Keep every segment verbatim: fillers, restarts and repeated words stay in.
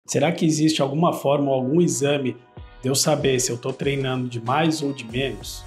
Será que existe alguma forma ou algum exame de eu saber se eu estou treinando de mais ou de menos?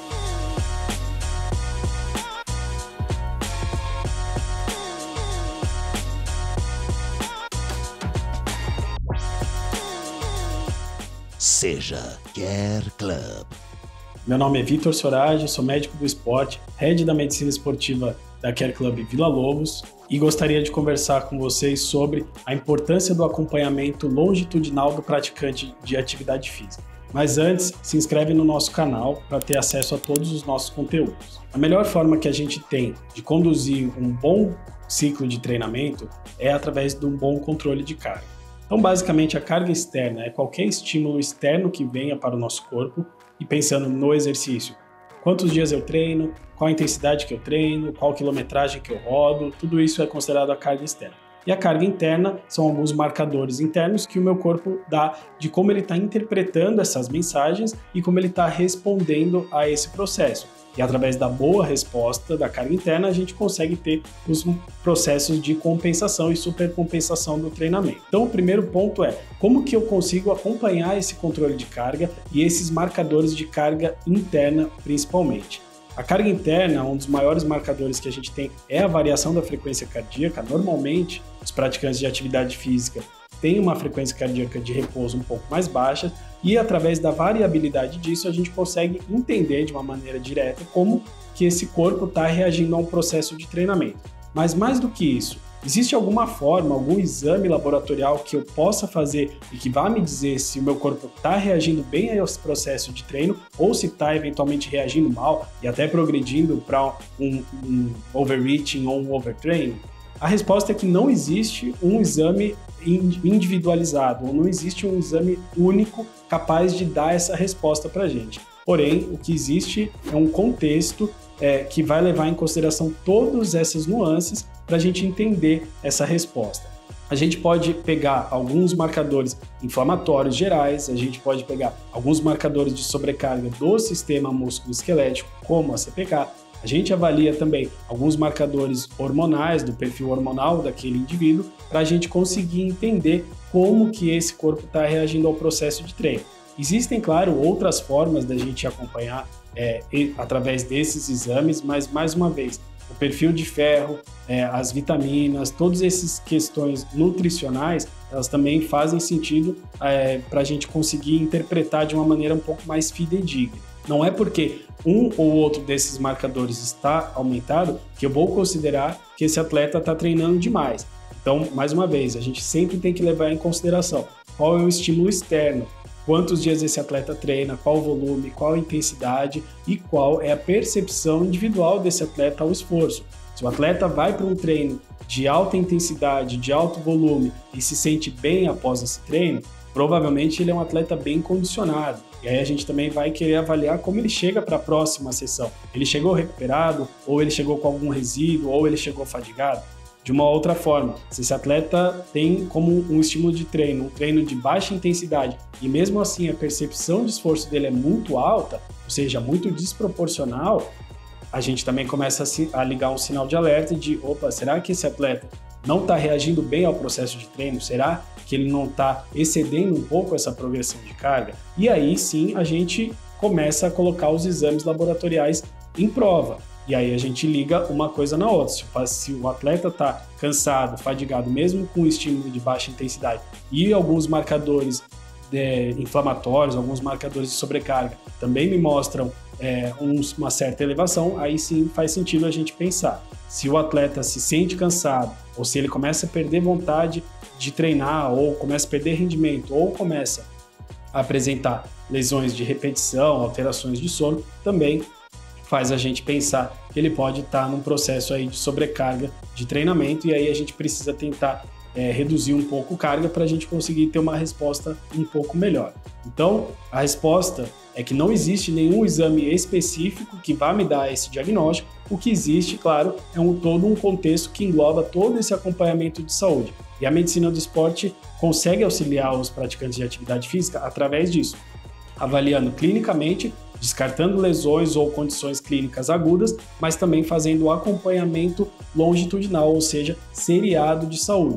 Seja Care Club. Meu nome é Vitor Sorage, sou médico do esporte, head da medicina esportiva da Care Club Villa Lobos e gostaria de conversar com vocês sobre a importância do acompanhamento longitudinal do praticante de atividade física. Mas antes, se inscreve no nosso canal para ter acesso a todos os nossos conteúdos. A melhor forma que a gente tem de conduzir um bom ciclo de treinamento é através de um bom controle de carga. Então, basicamente, a carga externa é qualquer estímulo externo que venha para o nosso corpo e pensando no exercício. Quantos dias eu treino, qual a intensidade que eu treino, qual a quilometragem que eu rodo, tudo isso é considerado a carga externa. E a carga interna são alguns marcadores internos que o meu corpo dá de como ele está interpretando essas mensagens e como ele está respondendo a esse processo. E através da boa resposta da carga interna, a gente consegue ter os processos de compensação e supercompensação do treinamento. Então, o primeiro ponto é como que eu consigo acompanhar esse controle de carga e esses marcadores de carga interna, principalmente. A carga interna, um dos maiores marcadores que a gente tem é a variação da frequência cardíaca. Normalmente, os praticantes de atividade física têm uma frequência cardíaca de repouso um pouco mais baixa e através da variabilidade disso a gente consegue entender de uma maneira direta como que esse corpo está reagindo a um processo de treinamento. Mas mais do que isso, existe alguma forma, algum exame laboratorial que eu possa fazer e que vá me dizer se o meu corpo está reagindo bem a esse processo de treino ou se está eventualmente reagindo mal e até progredindo para um, um overreaching ou um overtraining? A resposta é que não existe um exame individualizado, ou não existe um exame único capaz de dar essa resposta para a gente. Porém, o que existe é um contexto é, que vai levar em consideração todas essas nuances para a gente entender essa resposta. A gente pode pegar alguns marcadores inflamatórios gerais, a gente pode pegar alguns marcadores de sobrecarga do sistema músculo-esquelético, como a C P K. A gente avalia também alguns marcadores hormonais, do perfil hormonal daquele indivíduo, para a gente conseguir entender como que esse corpo está reagindo ao processo de treino. Existem, claro, outras formas da gente acompanhar é, através desses exames, mas, mais uma vez, o perfil de ferro, é, as vitaminas, todas essas questões nutricionais, elas também fazem sentido é, para a gente conseguir interpretar de uma maneira um pouco mais fidedigna. Não é porque um ou outro desses marcadores está aumentado que eu vou considerar que esse atleta está treinando demais. Então, mais uma vez, a gente sempre tem que levar em consideração qual é o estímulo externo, quantos dias esse atleta treina, qual o volume, qual a intensidade e qual é a percepção individual desse atleta ao esforço. Se o atleta vai para um treino de alta intensidade, de alto volume e se sente bem após esse treino, provavelmente ele é um atleta bem condicionado. E aí a gente também vai querer avaliar como ele chega para a próxima sessão. Ele chegou recuperado, ou ele chegou com algum resíduo, ou ele chegou fadigado. De uma outra forma, se esse atleta tem como um estímulo de treino, um treino de baixa intensidade, e mesmo assim a percepção de esforço dele é muito alta, ou seja, muito desproporcional, a gente também começa a ligar um sinal de alerta de, opa, será que esse atleta não está reagindo bem ao processo de treino? Será que ele não está excedendo um pouco essa progressão de carga? E aí sim a gente começa a colocar os exames laboratoriais em prova. E aí a gente liga uma coisa na outra. Se o atleta está cansado, fadigado, mesmo com estímulo de baixa intensidade e alguns marcadores de, inflamatórios, alguns marcadores de sobrecarga também me mostram é, uns, uma certa elevação, aí sim faz sentido a gente pensar. Se o atleta se sente cansado ou se ele começa a perder vontade de treinar, ou começa a perder rendimento, ou começa a apresentar lesões de repetição, alterações de sono, também faz a gente pensar que ele pode estar num processo aí de sobrecarga de treinamento e aí a gente precisa tentar é, reduzir um pouco a carga para a gente conseguir ter uma resposta um pouco melhor. Então, a resposta é que não existe nenhum exame específico que vá me dar esse diagnóstico. O que existe, claro, é um, todo um contexto que engloba todo esse acompanhamento de saúde. E a medicina do esporte consegue auxiliar os praticantes de atividade física através disso, avaliando clinicamente, descartando lesões ou condições clínicas agudas, mas também fazendo o acompanhamento longitudinal, ou seja, seriado de saúde.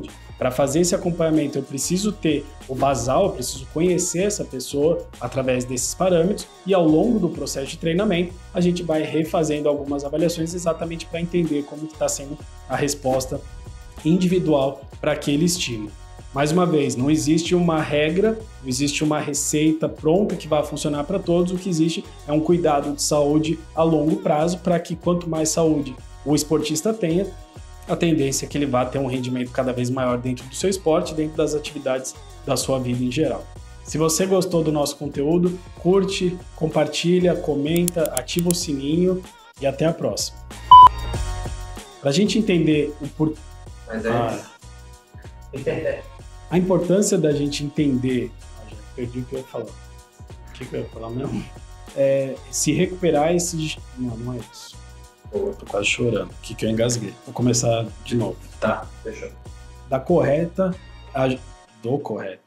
Para fazer esse acompanhamento, eu preciso ter o basal, eu preciso conhecer essa pessoa através desses parâmetros e ao longo do processo de treinamento, a gente vai refazendo algumas avaliações exatamente para entender como está sendo a resposta individual para aquele estímulo. Mais uma vez, não existe uma regra, não existe uma receita pronta que vai funcionar para todos. O que existe é um cuidado de saúde a longo prazo para que quanto mais saúde o esportista tenha, a tendência é que ele vá ter um rendimento cada vez maior dentro do seu esporte, dentro das atividades da sua vida em geral. Se você gostou do nosso conteúdo, curte, compartilha, comenta, ativa o sininho e até a próxima. Para a gente entender o porquê... Mas é ah, a importância da gente entender... Ah, já perdi o que eu ia falar. O que eu ia falar mesmo? É se recuperar esse... Não, não é isso. Eu tô quase chorando. O que que eu engasguei? Vou começar de novo. Tá, fechou. Da correta... A... Do correto.